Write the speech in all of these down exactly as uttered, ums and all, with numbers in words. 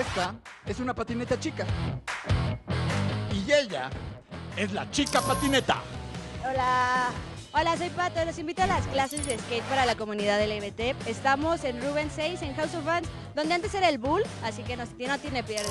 Esta es una patineta chica. Y ella es la chica patineta. Hola. Hola, soy Pato. Los invito a las clases de skate para la comunidad L G B T. Estamos en Rubens seis, en House of Vans, donde antes era el Bull, así que no, no tiene pierde.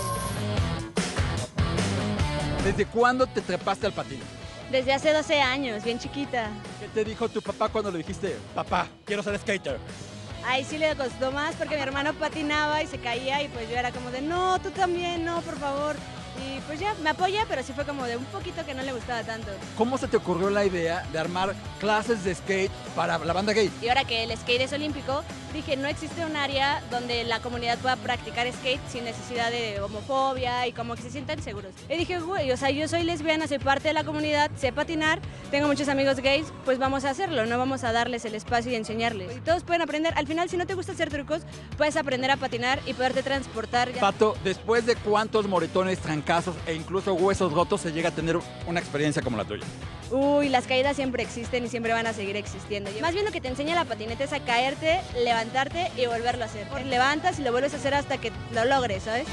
¿Desde cuándo te trepaste al patín? Desde hace doce años, bien chiquita. ¿Qué te dijo tu papá cuando le dijiste, papá, quiero ser skater? Ahí sí le costó más porque mi hermano patinaba y se caía y pues yo era como de, no, tú también, no, por favor. Y pues ya, me apoya, pero sí fue como de un poquito que no le gustaba tanto. ¿Cómo se te ocurrió la idea de armar clases de skate para la banda gay? Y ahora que el skate es olímpico, dije, no existe un área donde la comunidad pueda practicar skate sin necesidad de homofobia y como que se sientan seguros. Y dije, güey, o sea, yo soy lesbiana, soy parte de la comunidad, sé patinar, tengo muchos amigos gays, pues vamos a hacerlo, no vamos a darles el espacio y enseñarles. Y todos pueden aprender. Al final, si no te gusta hacer trucos, puedes aprender a patinar y poderte transportar. Pato, después de cuántos moretones, trancazos e incluso huesos rotos se llega a tener una experiencia como la tuya. Uy, las caídas siempre existen y siempre van a seguir existiendo. Más bien lo que te enseña la patineta es a caerte, levantarte y volverlo a hacer. Levantas y lo vuelves a hacer hasta que lo logres, ¿sabes?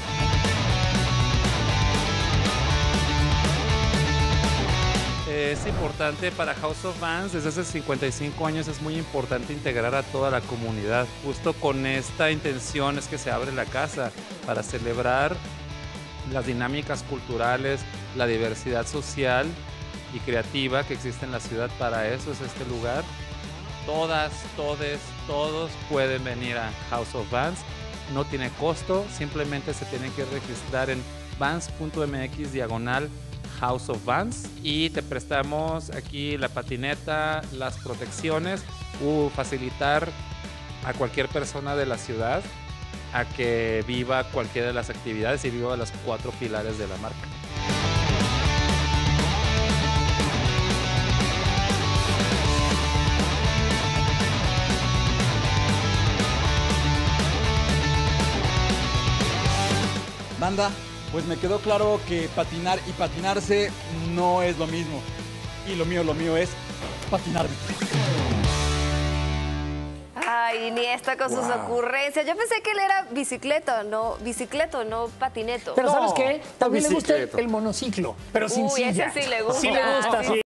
Es importante para House of Vans, desde hace cincuenta y cinco años es muy importante integrar a toda la comunidad. Justo con esta intención es que se abre la casa para celebrar las dinámicas culturales, la diversidad social y creativa que existe en la ciudad. Para eso es este lugar. Todas, todes, todos pueden venir a House of Vans. No tiene costo, simplemente se tienen que registrar en vans punto m x diagonal House of Vans y te prestamos aquí la patineta, las protecciones, u facilitar a cualquier persona de la ciudad a que viva cualquiera de las actividades y viva los cuatro pilares de la marca. Banda, pues me quedó claro que patinar y patinarse no es lo mismo. Y lo mío, lo mío es patinarme. Ay, ni esta con Wow. sus ocurrencias. Yo pensé que él era bicicleto, no bicicleto, no patineto. Pero No, ¿sabes qué? También le gusta bicicleto. el monociclo, pero sin Uy, silla. ese sí le gusta. Sí le gusta, Sí, sí.